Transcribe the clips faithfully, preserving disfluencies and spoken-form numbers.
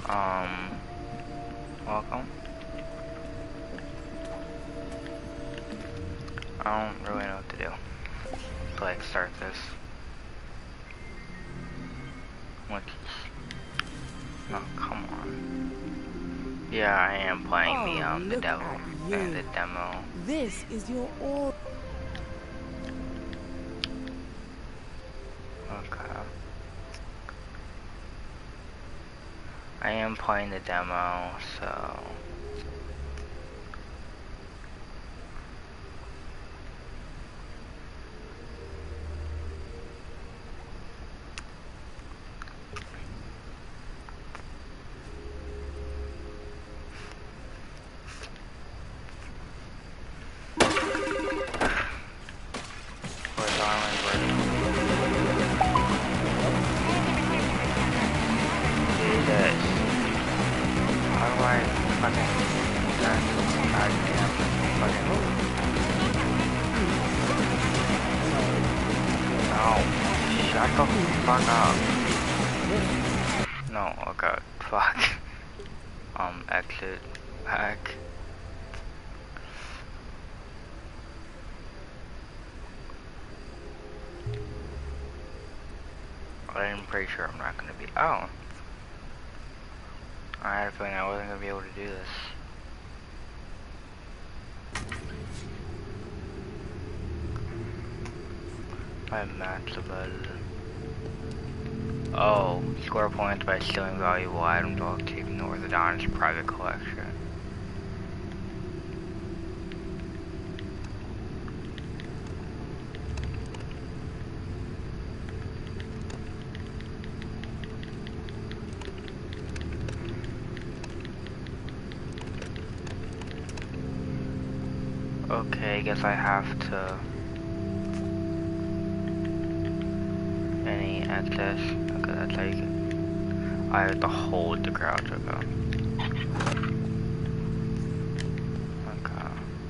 Um, welcome. I don't really know what to do to like start this. What? Oh, come on. Yeah, I am playing Oh, the um the look devil at and you. the demo. This is your all. Okay. I am playing the demo, so. Where's Island? Where do this? How do I fucking that goddamn fucking no. Shut the fuck up. No, okay, fuck. Um, exit back. I'm pretty sure I'm not gonna be. Oh. I had a feeling I wasn't gonna be able to do this. My match about it. Oh, score points by stealing valuable items while keeping the orthodontist private collection. Okay, I guess I have to. Any access? Okay, that's how you can. I have to hold the crouch. Okay. Okay.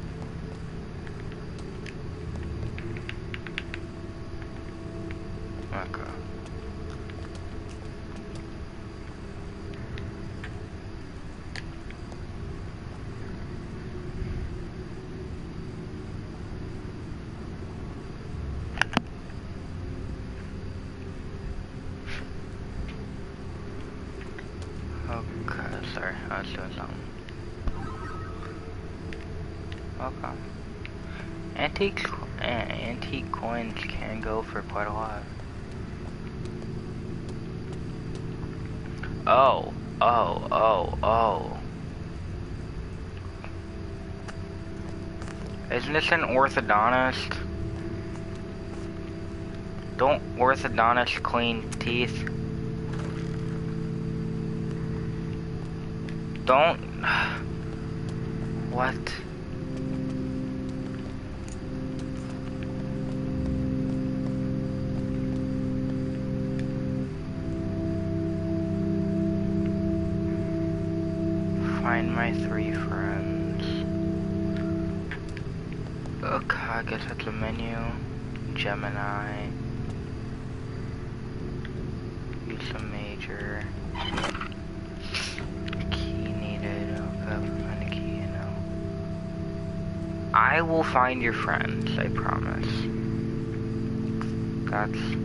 Okay. Okay, sorry, I was doing something. Okay. Antique, uh, antique coins can go for quite a lot. Oh, oh, oh, oh. Isn't this an orthodontist? Don't orthodontists clean teeth? Don't. What? Find my three friends. Okay, I guess that's a menu. Gemini. Use a major. Key needed. Okay, find a key, you know. I will find your friends, I promise. That's...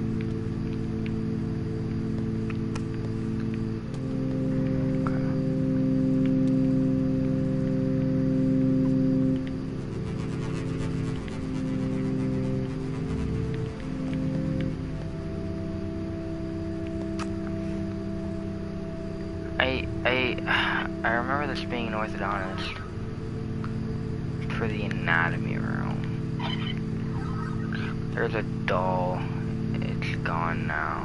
I, I, I remember this being an orthodontist for the anatomy room. There's a doll. It's gone now.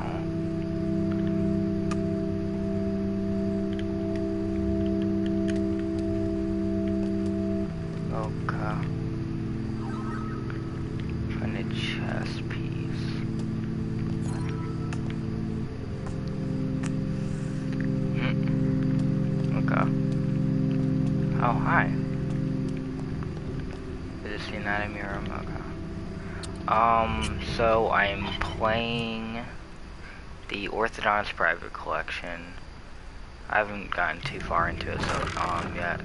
Okay. Find a chess piece. Hmm. Okay. Oh, hi. Is this the anatomy room? Okay. Um, so I'm playing the Orthodontist Private Collection. I haven't gotten too far into it so um yet.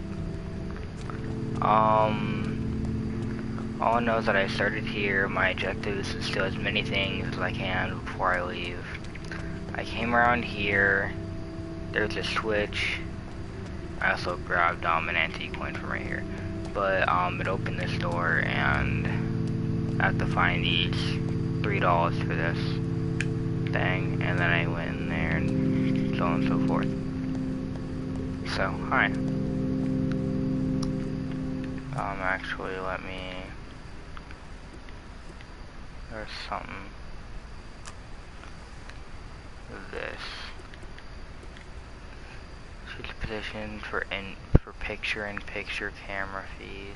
Um, all I know is that I started here. My objective is to steal as many things as I can before I leave. I came around here. There's a switch. I also grabbed um, an antique coin from right here. But um, it opened this door, and I have to find these three dollars for this thing. And then I went in there and so on and so forth. So, hi. Um, actually, let me... There's something... This. Switch position for in for picture-in-picture camera feed.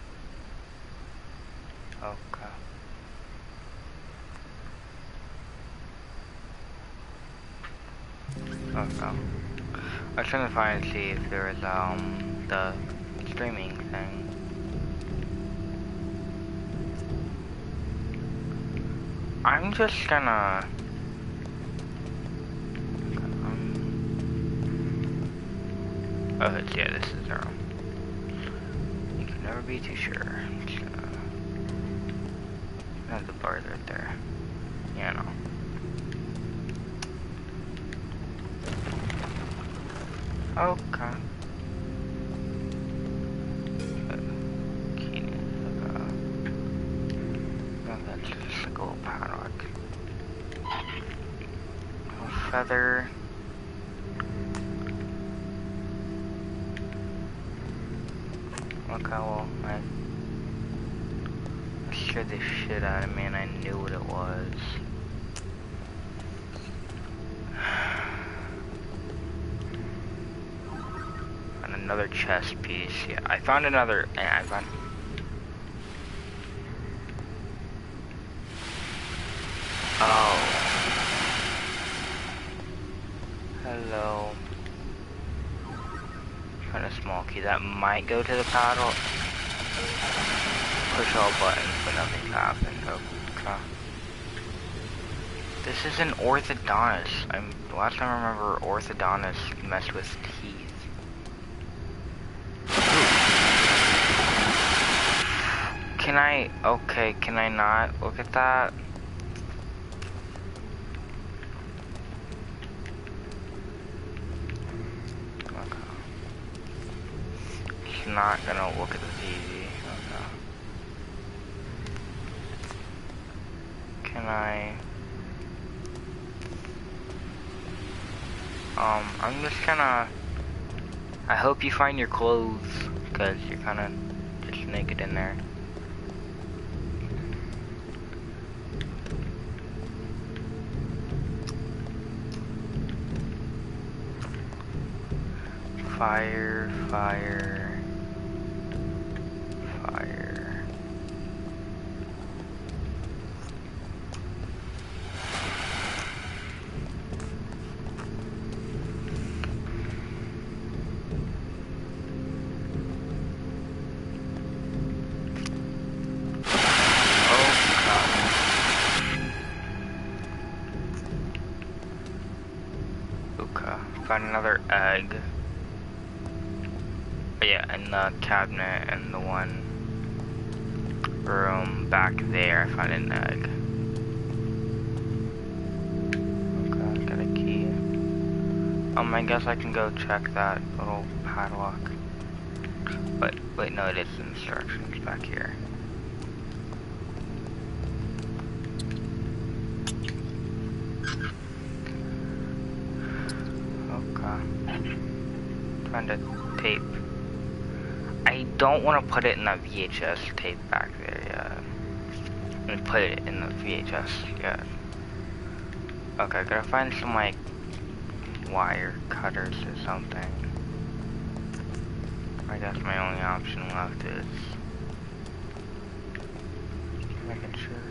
Okay. Okay. I was trying to find and see if there was um the streaming thing. I'm just gonna. Oh, it's, yeah, this is zero. You can never be too sure. Just gonna... Have the bars right there. Yeah, no. Okay. Key is like a... No, that's just like a little padlock. A feather. Okay, well, I scared the shit out of me and I knew what it was. And another chest piece. Yeah, I found another. Yeah, I found. Oh. Hello. Found a small key that might go to the paddle. Push all buttons, but nothing happened. Okay. This is an orthodontist. I'm last time I remember orthodontists messed with teeth. Can I? Okay, can I not look at that? Not gonna look at the T V. Okay. Can I? Um, I'm just gonna. I hope you find your clothes, cause you're kind of just naked in there. Fire, fire. Found another egg. Oh, yeah, in the cabinet and the one room back there, I found an egg. Okay, got a key. Um, I guess I can go check that little padlock. But wait, no, it is instructions back here. Find a tape. I don't want to put it in the V H S tape back there yet. I'm gonna put it in the V H S yet. Okay, I gotta find some like wire cutters or something. I guess my only option left is making sure.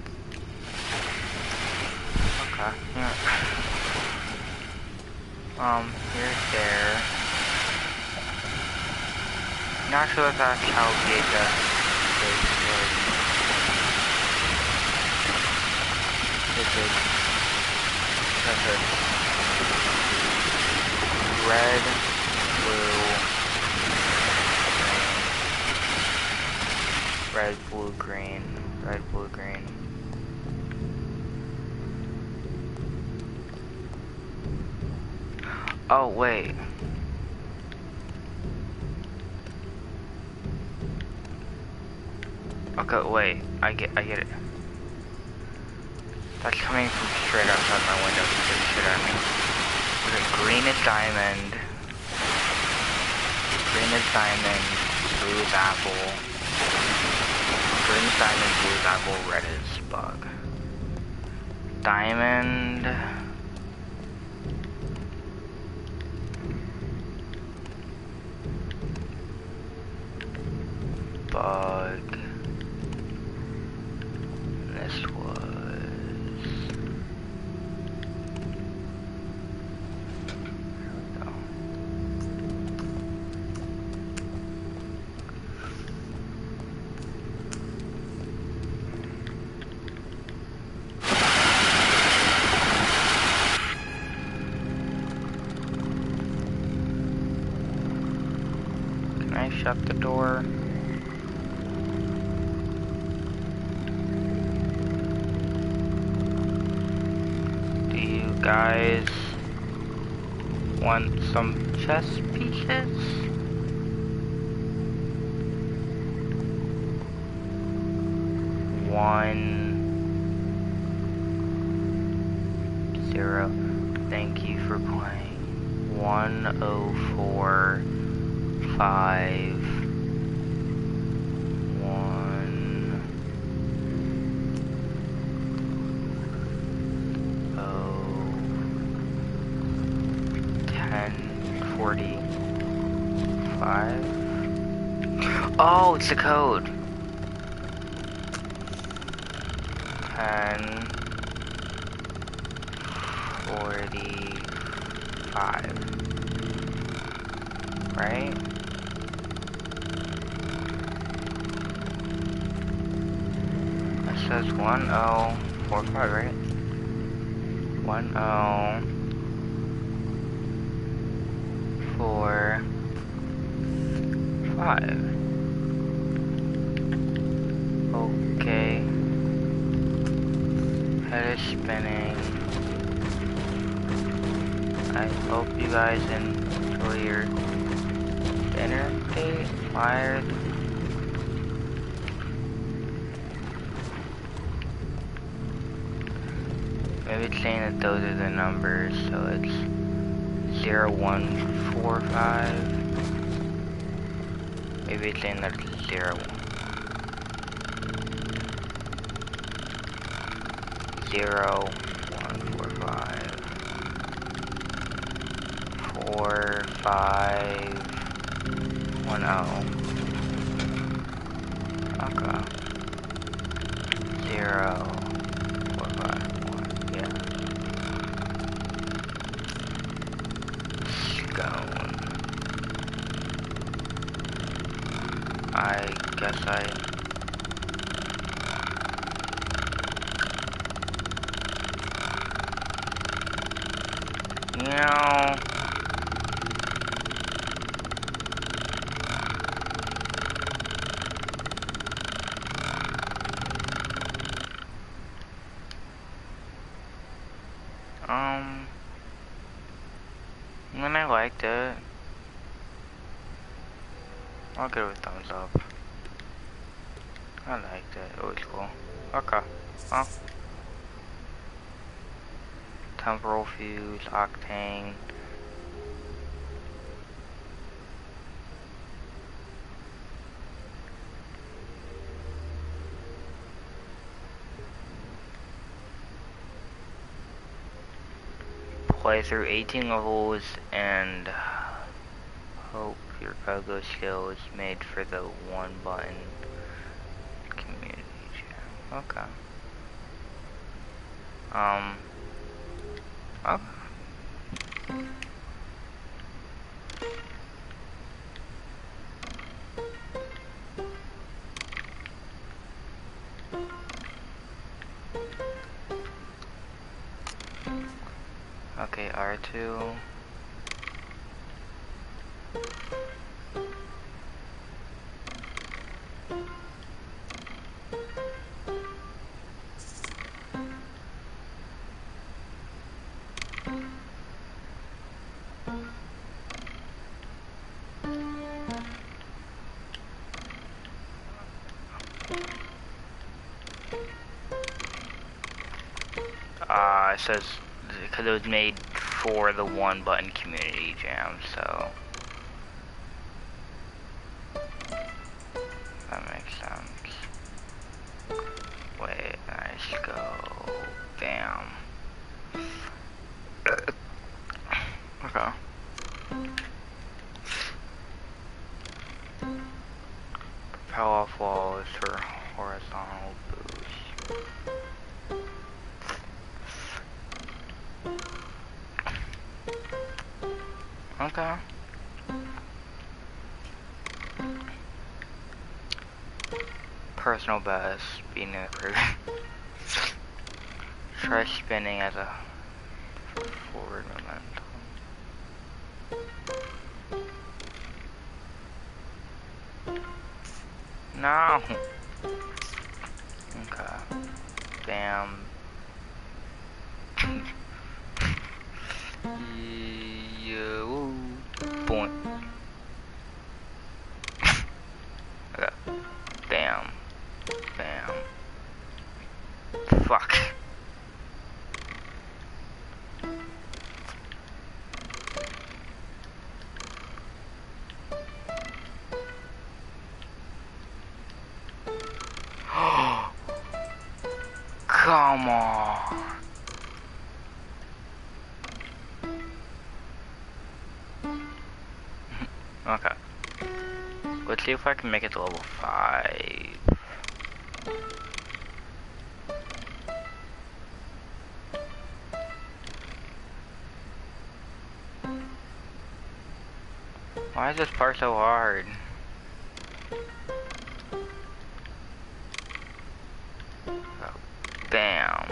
Okay, yeah. Um, here's there. Not sure if that's how V H S tapes work. This is... That's it. red, blue, green. Red, blue, green. Red, blue, green. Oh, wait. Okay, wait. I get, I get it. That's coming from straight outside my window. Get the shit out of me. Okay, green is diamond. Green is diamond. Blue is apple. Green is diamond. Blue is apple. Red is bug. Diamond. Bug. This was. Here we go. Can I shut the door? Guys, want some chess pieces? One zero. Thank you for playing. One oh four five one oh forty-five. Oh, it's the code. ten forty-five. Right? It says one oh four five, right? one oh four five. Okay. Head is spinning. I hope you guys enjoy your dinner date. Wired. Maybe it's saying that those are the numbers, so it's zero one four five. Maybe it's saying that it's zero zero one four five four five one oh. Okay. Zero four five one. Yeah. Scone. I guess I. You know. Um. I mean, I liked it. I'll give it a thumbs up. I liked it. It was cool. Okay. Well. Temporal fuse, octane. Play through eighteen levels and hope your Pogo skill is made for the one button community channel. Okay. Um. Okay. Okay, R two. it says, because it was made for the one button community jam, so. That makes sense. Wait, let's go. Bam. Okay. Propel off walls for horizontal boost. Okay. Personal best, being a crew. Try spinning as a forward momentum. No. Okay. Damn. Yeah. Point. Okay. Bam. Bam. Fuck. Come on. Okay. Let's see if I can make it to level five. Why is this part so hard? Bam.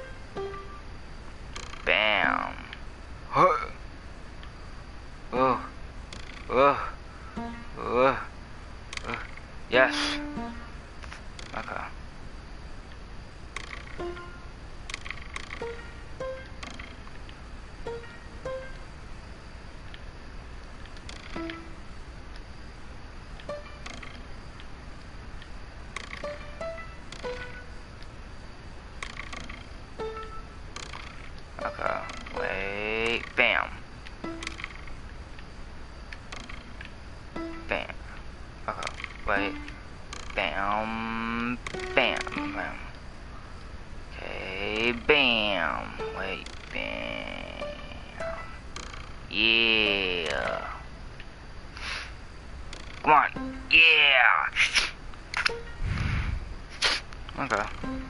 Bam. Huh. Oh. Oh. Oh. Oh. Yes. Okay. Okay. Wait. Bam. Bam. Okay. Wait. Bam. Bam. Bam. Okay. Bam. Wait. Bam. Yeah. Come on. Yeah. Okay.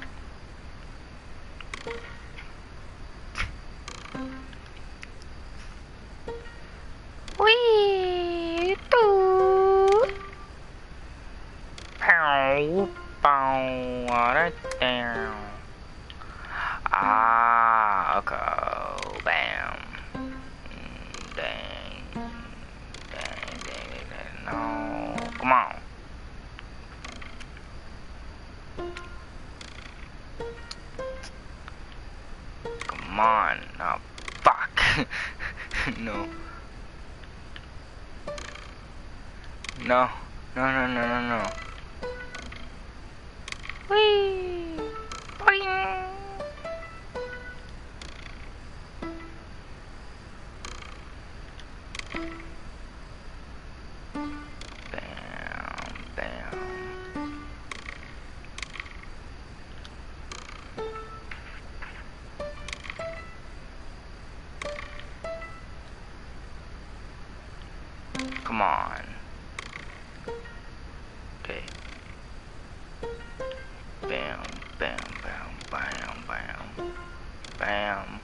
Wee. Doo. Pow. Pow. Right down. Ah. Okay. Bam. Dang. Dang. Dang. Dang. No. Come on. Come on. Oh, fuck. No. No. No, no, no, no, no. Whee! Boing! Bam, bam. Come on. Okay. Bam, bam, bam, bam, bam. Bam.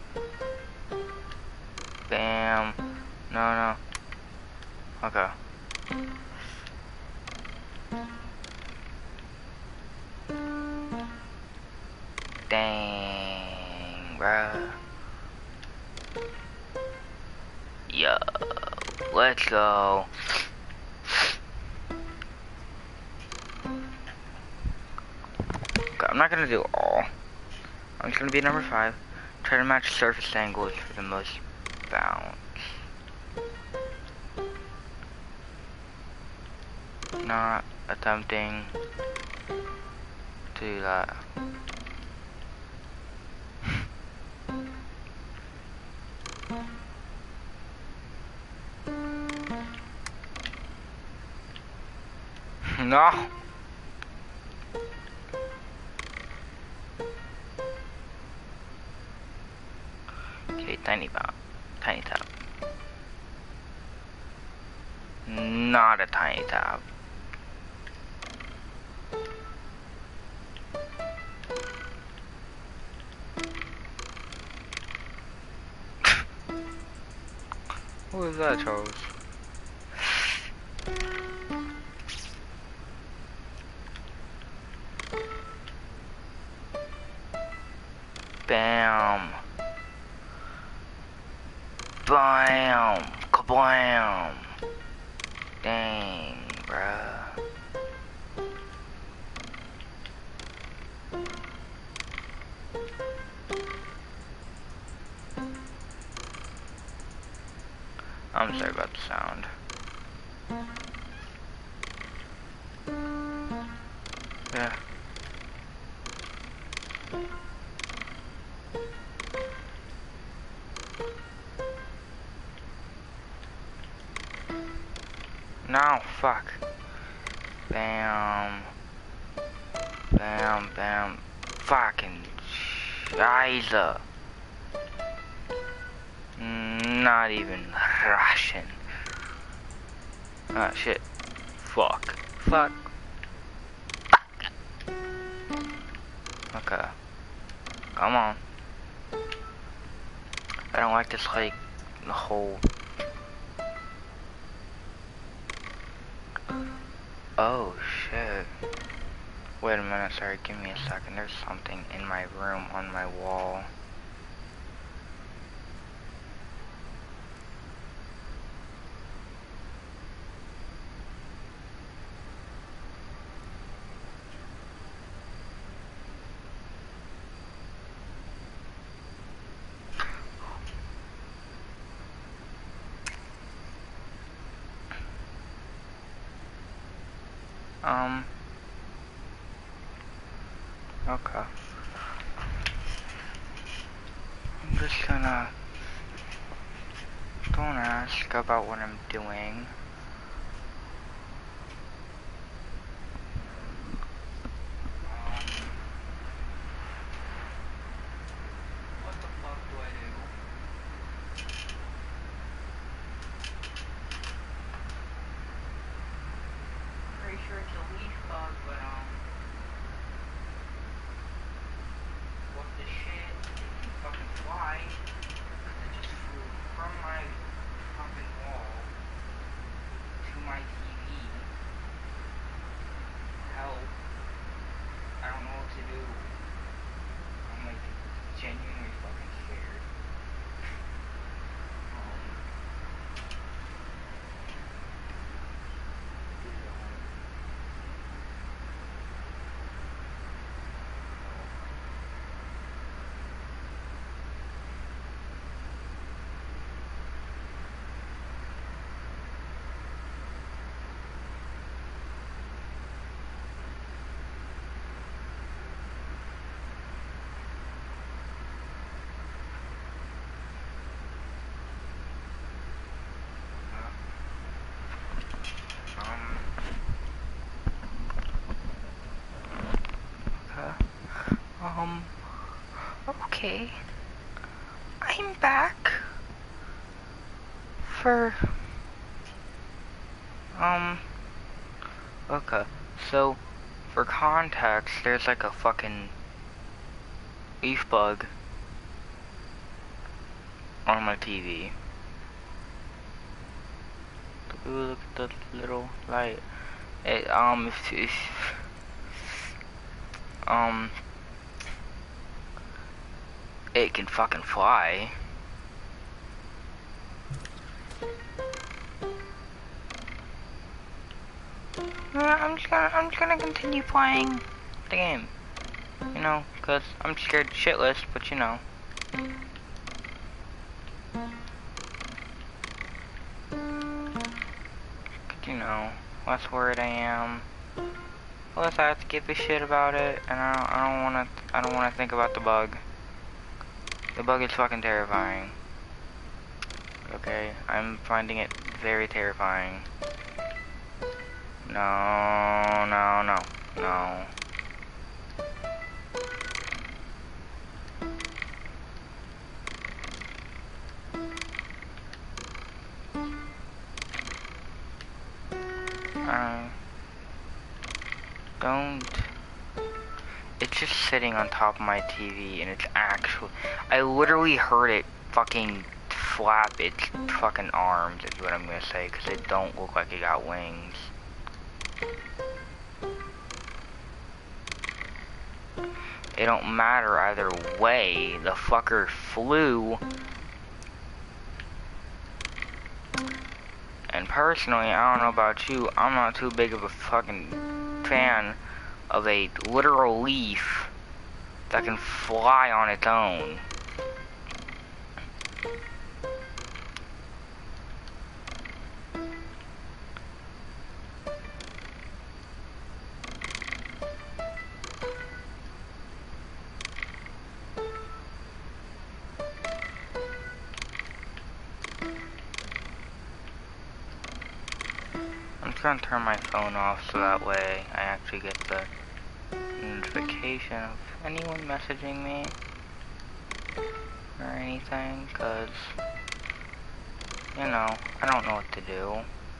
Bam. No, no. Okay. Dang, bruh. Yo, let's go. Okay, I'm not gonna do all. I'm just gonna be number five. Try to match surface angles for the most bounce. Not attempting to do that. No. Okay, tiny top. Tiny top. Not a tiny top. What was that, Charles? Bam. Bam. Kablam. Dang, bruh. I'm sorry about the sound. Yeah. No, fuck. Bam. Bam, bam. Fucking Scheiße. Not even Russian. Ah, shit. Fuck. Fuck. Fuck. Okay. Come on. I don't like this, like, the whole... Oh, shit. Wait a minute, sorry, give me a second. There's something in my room on my wall. Um... Okay. I'm just gonna... Don't ask about what I'm doing. Um, okay. I'm back for, um, okay. So, for context, there's like a fucking leaf bug on my T V. Ooh, look at the little light. It, um, if, if, um, it can fucking fly. I'm just gonna, I'm just gonna continue playing the game, you know, cause I'm scared shitless, but you know. You know, less worried I am, less I have to give a shit about it, and I don't, I don't wanna, I don't wanna think about the bug. The bug is fucking terrifying. Okay, I'm finding it very terrifying. No, no, no, no. Uh, don't. It's just sitting on top of my T V, and it's actually. I literally heard it fucking flap its fucking arms, is what I'm gonna say, because it don't look like it got wings. It don't matter either way, the fucker flew. And personally, I don't know about you, I'm not too big of a fucking fan of a literal leaf that can fly on its own. I'm just gonna turn my phone off so that way I actually get the notification of anyone messaging me or anything, cause you know, I don't know what to do.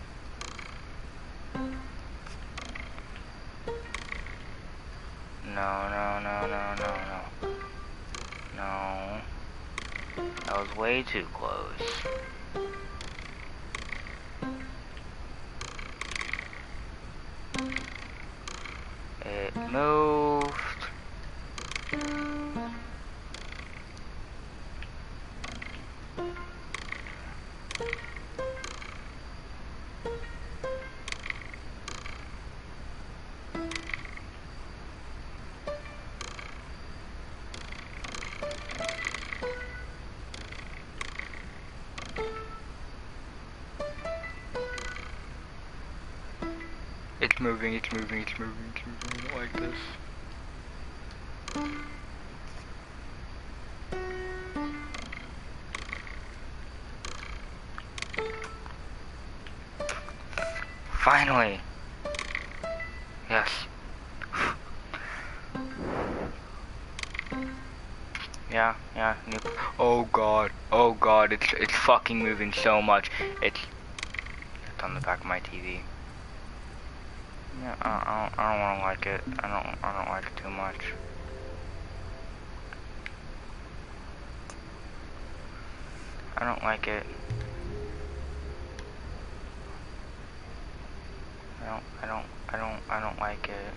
No, no, no, no, no, no. No. That was way too close. It moved. It's moving, it's moving, it's moving, it's moving. I don't like this. Finally! Yes. Yeah, yeah. New oh god, oh god, it's it's fucking moving so much. It's it's on the back of my T V. Yeah, I, I don't, I don't want to like it. I don't, I don't like it too much. I don't like it. I don't, I don't, I don't, I don't like it.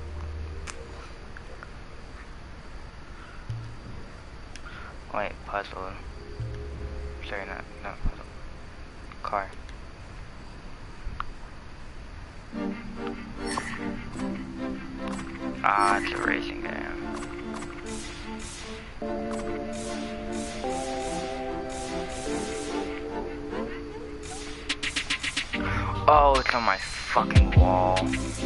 Wait, puzzle. Sorry, not, not puzzle. Car. Ah, it's a racing game. Oh, it's on my fucking wall.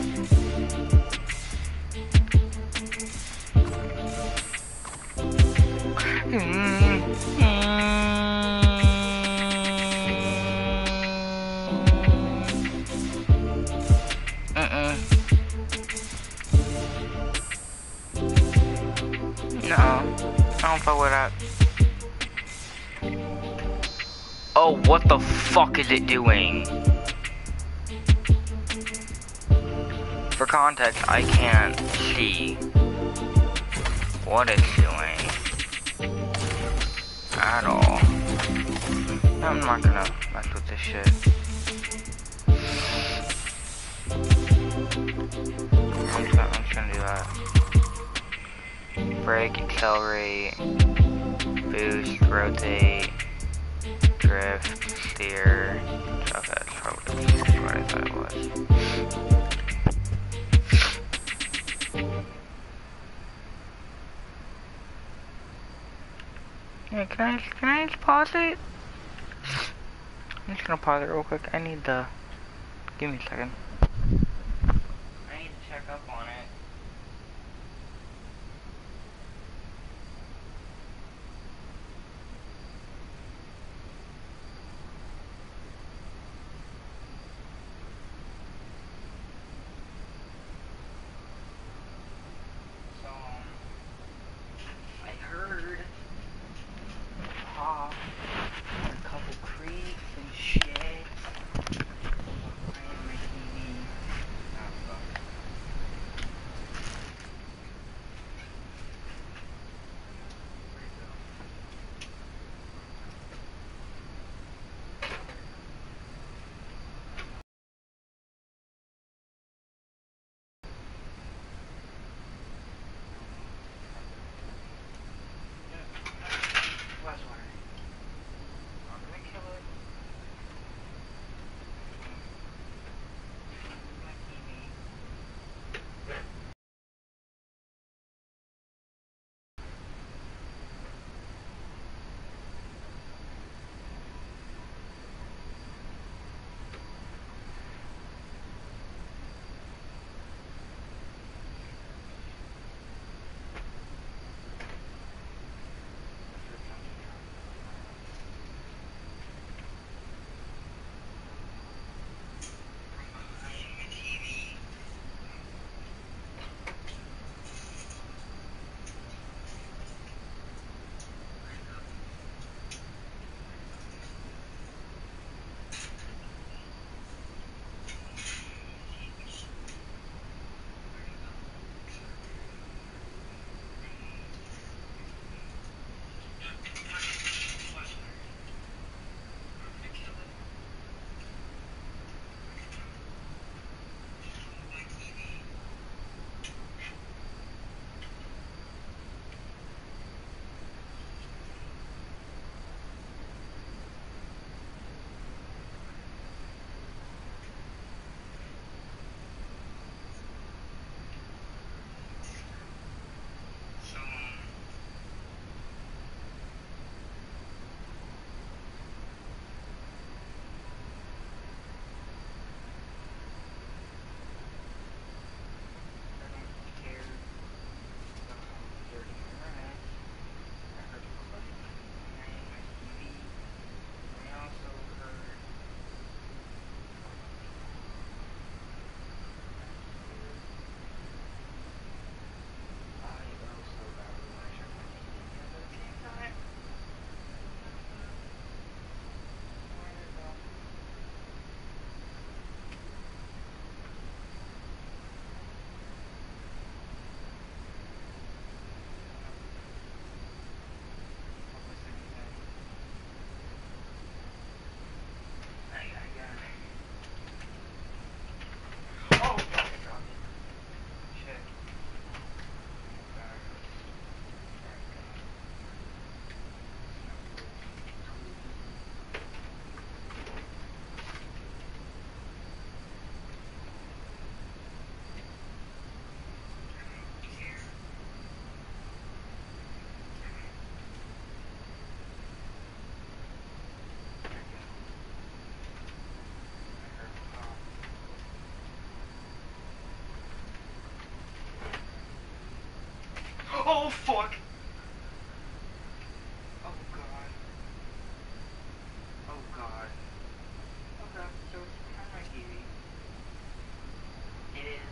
Mm-mm. No, I don't fuck with that. Oh, what the fuck is it doing? For context, I can't see what it's doing at all. I'm not gonna mess with this shit. I'm just, I'm just gonna do that. Brake, accelerate, boost, rotate, drift, steer. Okay, that's probably what I thought it was. Yeah, can I can I just pause it? I'm just gonna pause it real quick. I need the. Give me a second. I need to check up on it. fuck! Oh god. Oh god. Okay, so it's behind my T V. It is.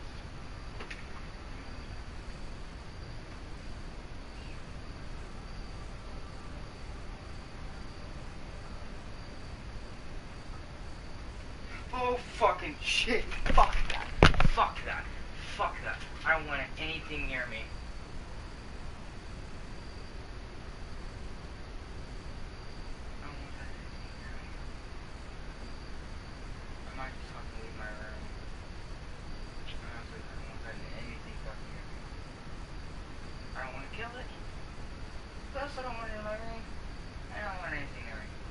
Oh fucking shit! Fuck that! Fuck that! Fuck that! I don't want anything near me. I don't want that anything near me. I might just fucking leave my room. Honestly, I don't want that anything fucking near me. I don't want to kill it. Plus, I don't want it in my room. I don't want anything near me.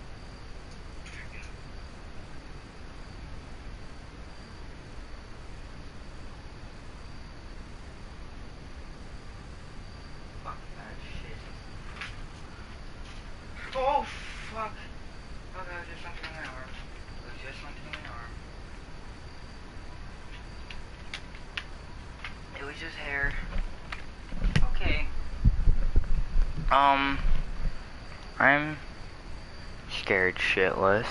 Oh, fuck. Oh, that was just something in my arm. It was just something in my arm. It was just hair. Okay. Um, I'm scared shitless.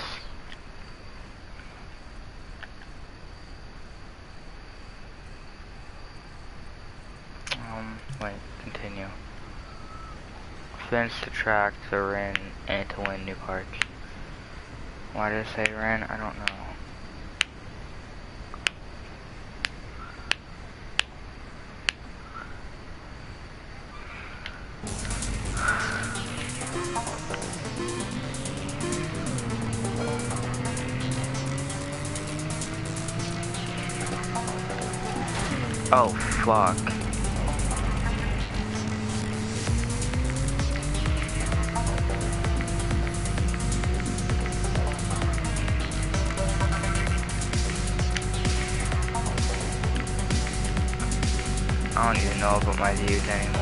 Um, wait, continue. Spins to track to Rin and to win new cards. Why did it say Rin? I don't know. Oh fuck. I don't even know about my views anymore.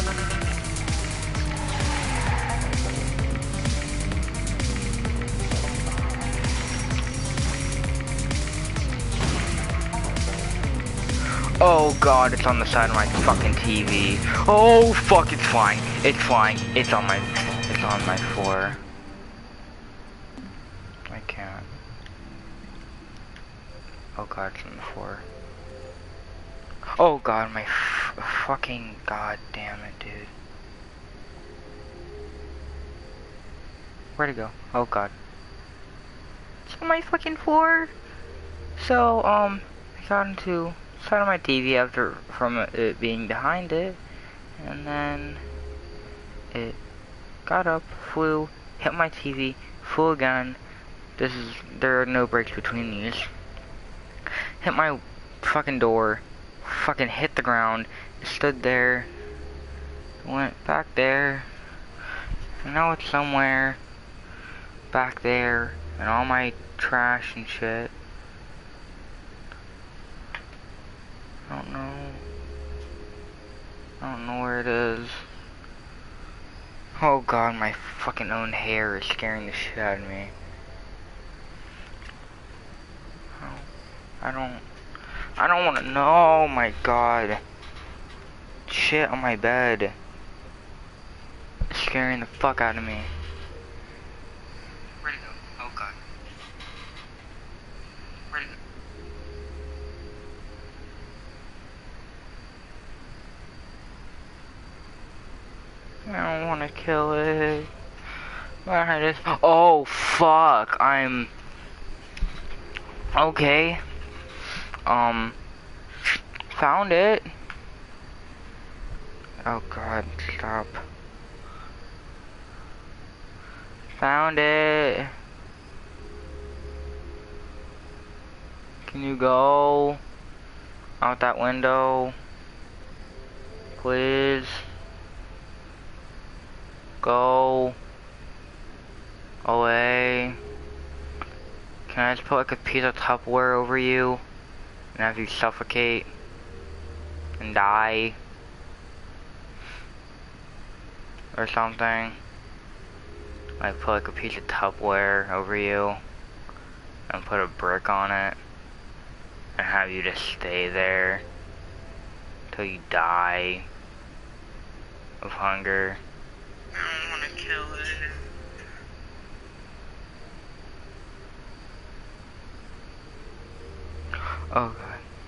Oh god, it's on the side of my fucking T V. Oh fuck, it's flying. It's flying. It's on my, it's on my floor. I can't. Oh god, it's on the floor. Oh god, my f fucking god damn it, dude. Where'd it go? Oh god. It's on my fucking floor. So, um, I got into side of my T V after from it being behind it, and then it got up, flew, hit my T V, flew again. This is, there are no breaks between these. Hit my fucking door, fucking hit the ground, stood there, went back there, and now it's somewhere back there, and all my trash and shit. I don't know. I don't know where it is. Oh god, my fucking own hair is scaring the shit out of me. I don't, I don't want to know. Oh my god. Shit on my bed. It's scaring the fuck out of me. Where'd it go? Oh god. Where'd it go? I don't want to kill it. I just, oh fuck. I'm okay. Um, found it. Oh god, stop. Found it. Can you go out that window? Please. Go away. Can I just put like a piece of Tupperware over you and have you suffocate and die or something? Like put like a piece of Tupperware over you and put a brick on it and have you just stay there till you die. of hunger. I don't want to kill it. Oh god.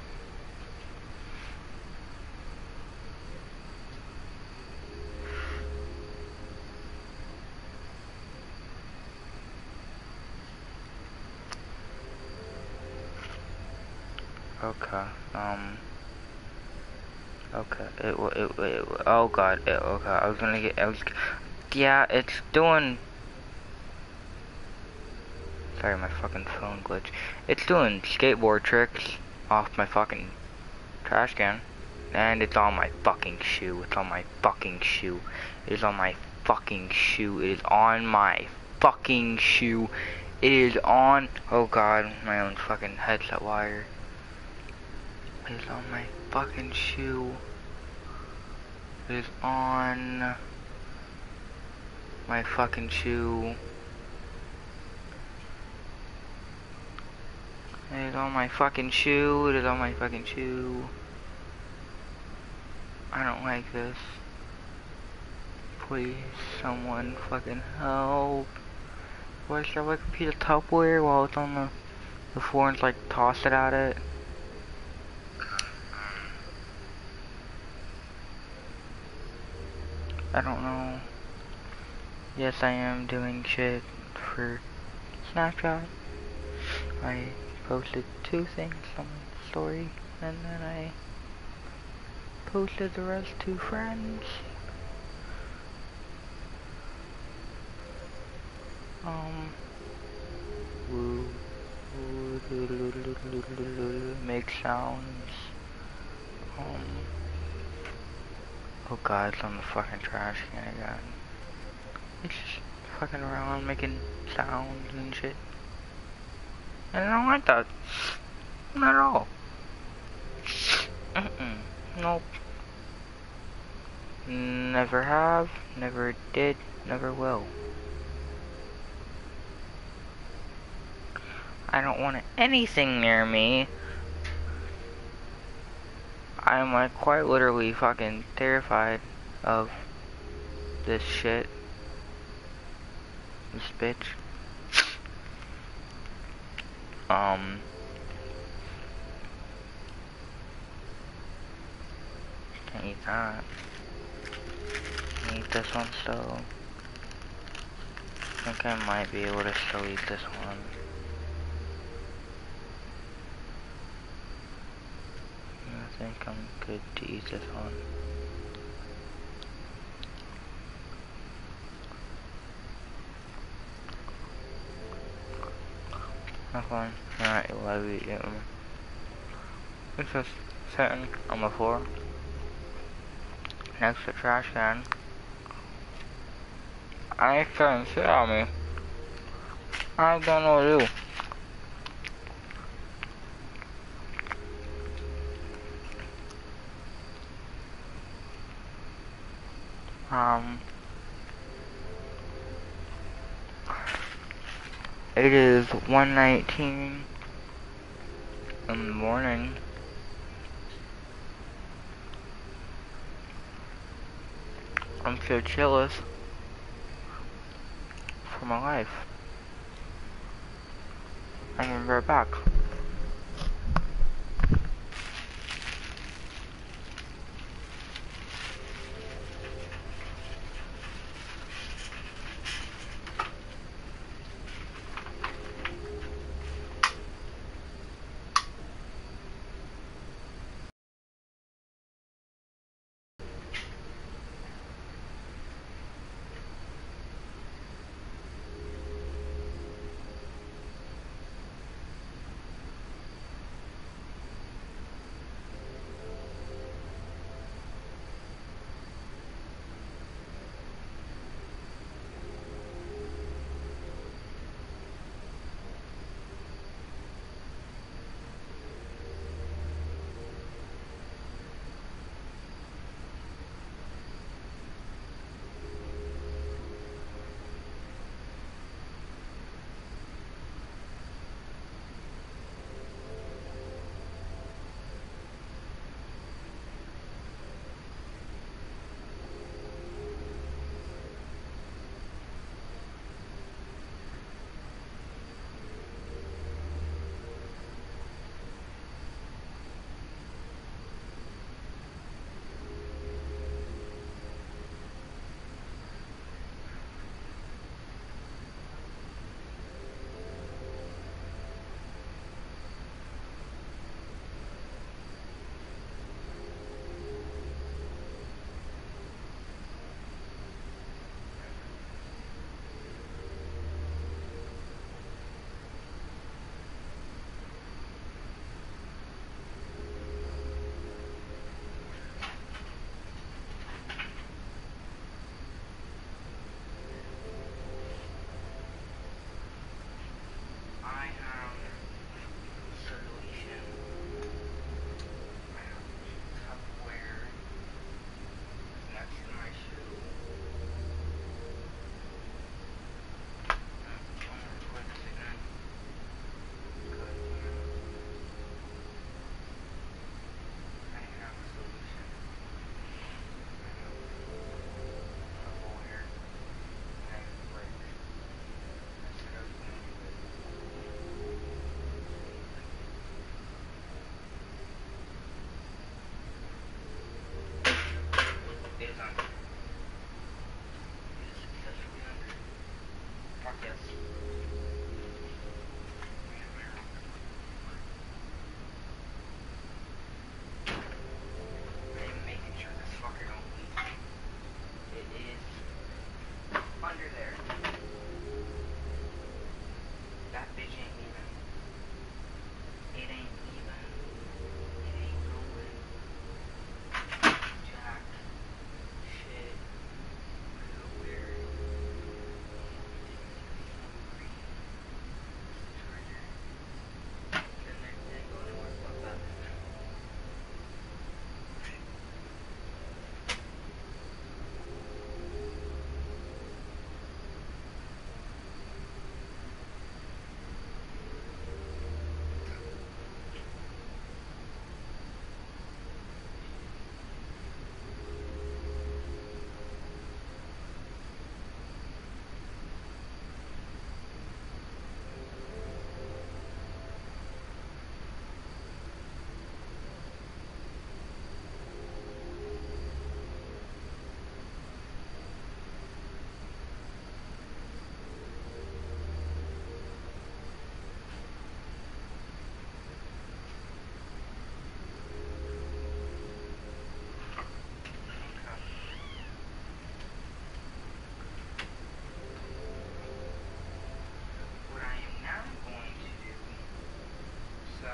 Okay, um, okay, it, wa- it, wa- it, wa- oh god, it, okay, I was gonna get, I was, yeah, it's doing, sorry, my fucking phone glitch, it's doing skateboard tricks off my fucking trash can, and it's on my fucking shoe, it's on my fucking shoe, it is on my fucking shoe, it is on my fucking shoe, it is on, oh god, my own fucking headset wire. It is on my fucking shoe. It is on my fucking shoe. It is on my fucking shoe. It is on my fucking shoe. I don't like this. Please, someone fucking help. What is that, like a piece of Tupperware while it's on the, the floor and like toss it at it? I don't know. Yes, I am doing shit for Snapchat. I posted two things on my story, and then I posted the rest to friends. Um, woo, woo, doo, doo, doo, doo, doo, doo, doo, make sounds. Um, oh god, it's on the fucking trash can again. It's just fucking around making sounds and shit. And I don't like that. Not at all. Mm-mm. Nope. Never have, never did, never will. I don't want anything near me. I'm like quite literally fucking terrified of this shit. This bitch. Um. Can't eat that. Can't eat this one still. I think I might be able to still eat this one. I think I'm good to eat this one. That's fine. Alright, what do we do? It's just sitting on the floor next to the trash can. I ain't trying to sit on me. I don't know what to do. Um, it is one nineteen in the morning. I'm so jealous for my life. I'm right back.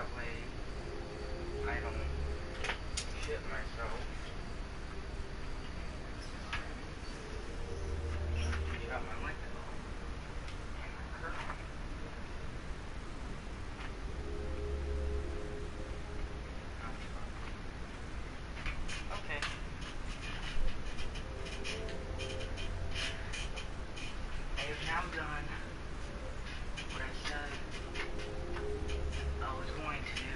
that way I don't shit myself. Shut my window. And my curtain. Okay. I have now done what I said I was going to do.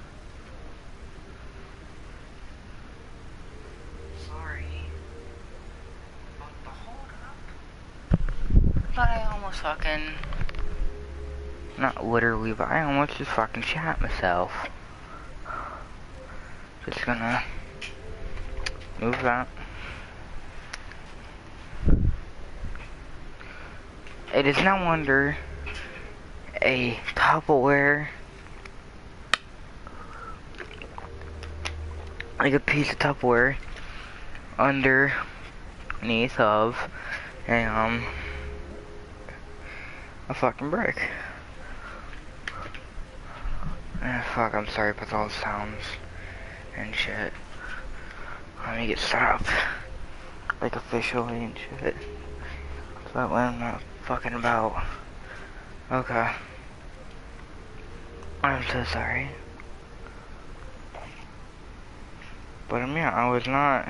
Sorry about the hold up. But I almost fucking, not literally, but I almost just fucking shot myself. Just gonna move that. It is no wonder a Tupperware, like a piece of Tupperware underneath of a, um, a fucking brick. Ah, fuck, I'm sorry about all the sounds and shit. Let me get set up, like officially and shit. So that way I'm not fucking about. Okay. I'm so sorry. But I mean, I was not,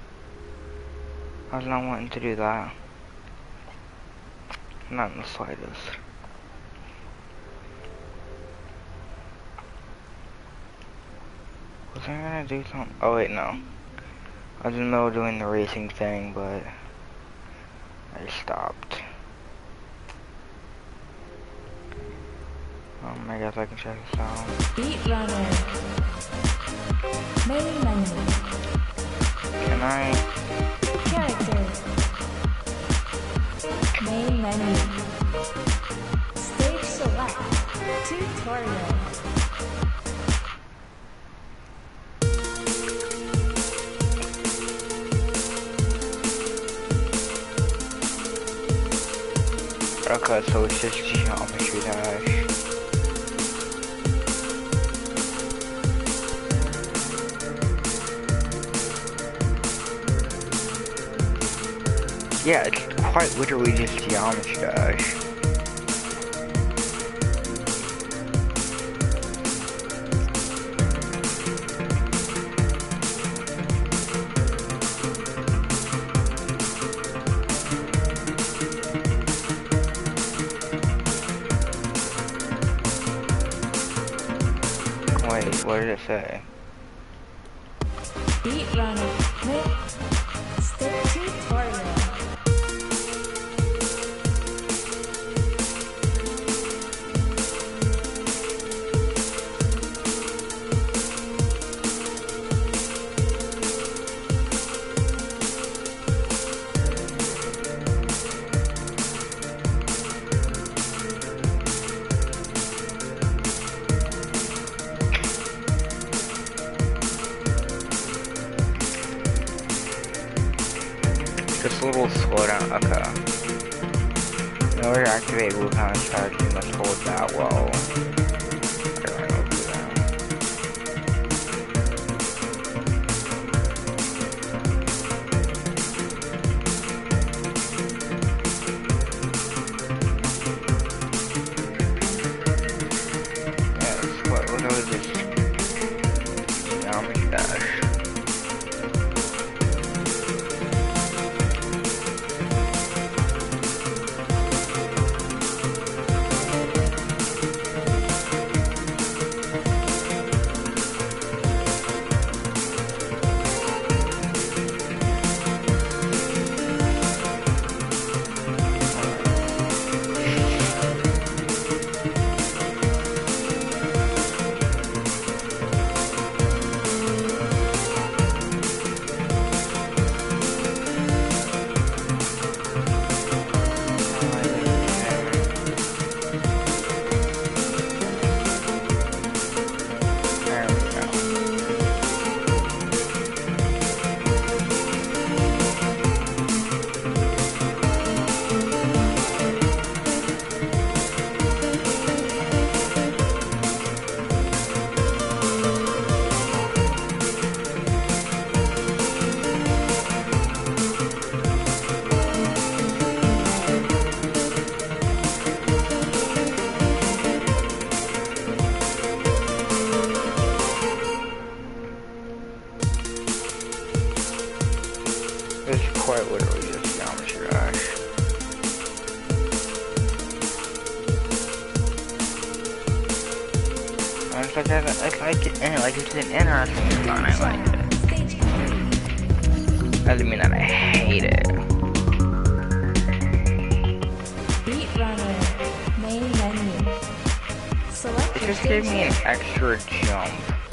I was not wanting to do that. Not in the slightest. Was I gonna do something? Oh wait, no. I was in the middle of doing the racing thing, but I stopped. Um, I guess I can check this out. Beat Runner. Main menu. Can I? Characters. Main menu. Stage select. Tutorial. Okay, so it's just geometry dash. Yeah, it's quite literally just geometry dash. Wait, what did it say? Beat Runner. Main. Stage tutorial. Just a little slowdown, okay. In order to activate blue kind of charge, you must hold that while I run over them. Yes, what was I just geometry dash? I, I like it, and like it's an interesting design. I like it. Stage three. Doesn't mean that I hate it. Beat Runner. Main menu. Select It your just gave stage me an name. extra jump.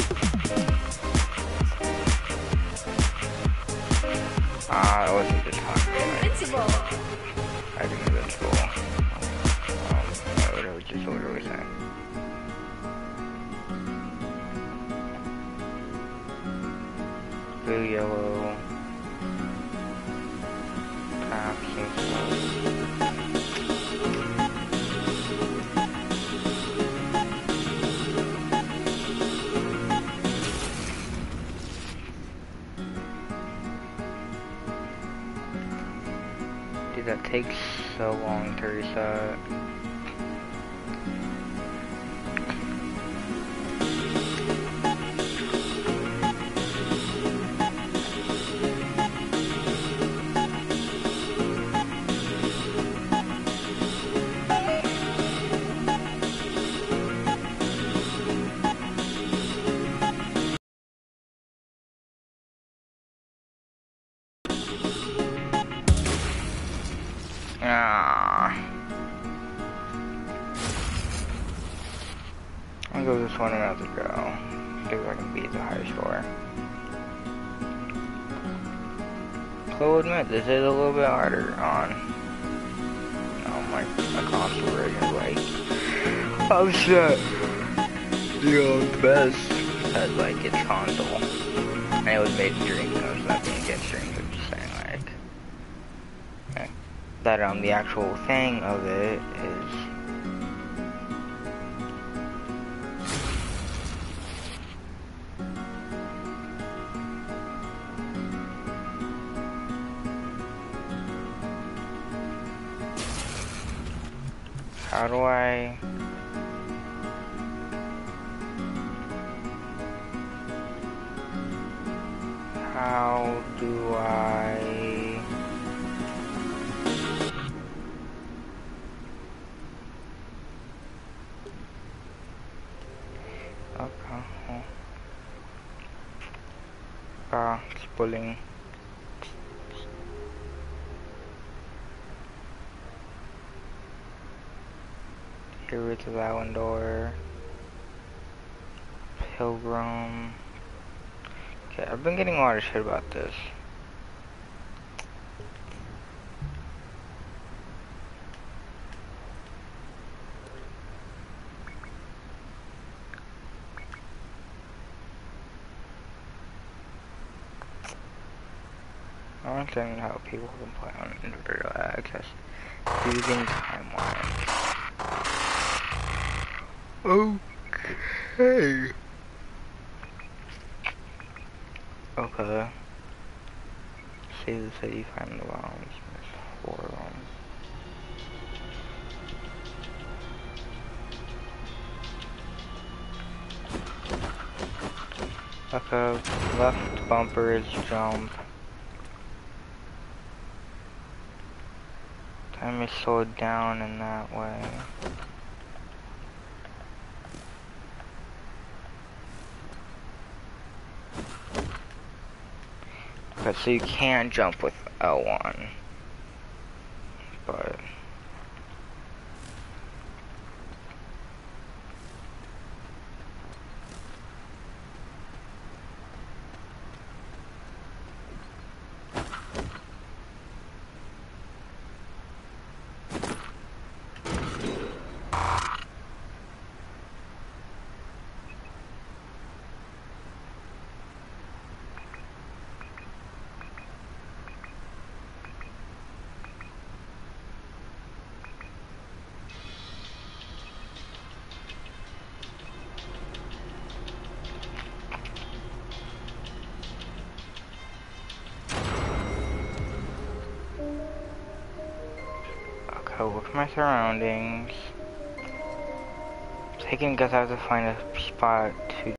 Ah, uh, it wasn't just hot. Invincible. I think invincible. Um, what it was just what it was saying. Blue, yellow. Caps, dude, that takes so long to reset. Ah. I'll go this one round to go. See if I can beat the high score. I will admit, this is a little bit harder on. Oh my, my console version is like, I'm set. You know, the best as like its console. And it was made in Dream, so it's nothing against Dream, but just saying like. Okay. That um the actual thing of it is how do I how do I okay. Ah, it's pulling. Here it's Valandor. Pilgrim. Okay, I've been getting a lot of shit about this. I don't understand how people can play on individual access using timelines. Okay. Okay. Save the city, find the bombs, miss four of them. Okay, left bumper is jump. Time is slowed down in that way. Okay, so you can't jump with L one, but okay, look at my surroundings. Taking guess I have to find a spot